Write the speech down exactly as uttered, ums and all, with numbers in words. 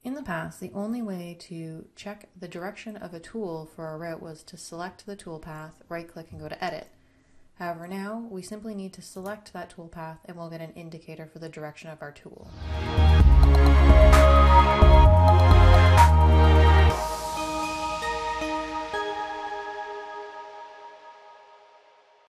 In the past, the only way to check the direction of a tool for a route was to select the toolpath, right-click, and go to Edit. However, now we simply need to select that toolpath and we'll get an indicator for the direction of our tool.